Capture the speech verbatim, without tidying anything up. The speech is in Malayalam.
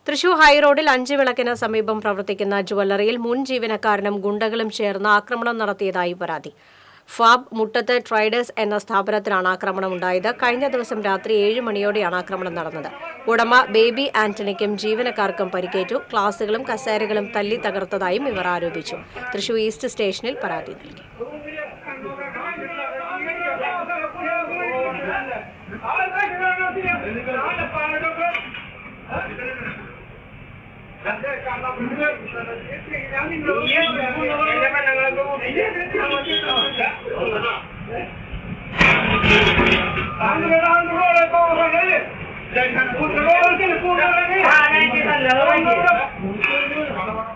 തൃശൂർ ഹൈറോഡിൽ അഞ്ച് വിളക്കിന് സമീപം പ്രവർത്തിക്കുന്ന ജ്വല്ലറിയിൽ മുൻ ജീവനക്കാരനും ഗുണ്ടകളും ചേർന്ന് ആക്രമണം നടത്തിയതായി പരാതി. ഫാബ് മുട്ടത്ത് ട്രേഡേഴ്സ് എന്ന സ്ഥാപനത്തിലാണ് ആക്രമണമുണ്ടായത്. കഴിഞ്ഞ ദിവസം രാത്രി ഏഴ് മണിയോടെയാണ് ആക്രമണം നടന്നത്. ഉടമ ബേബി ആന്റണിക്കും ജീവനക്കാർക്കും പരിക്കേറ്റു. ക്ലാസുകളും കസേരകളും തല്ലി തകർത്തതായും ഇവർ ആരോപിച്ചു. തൃശൂർ ഈസ്റ്റ് സ്റ്റേഷനിൽ പരാതി നൽകി. I'm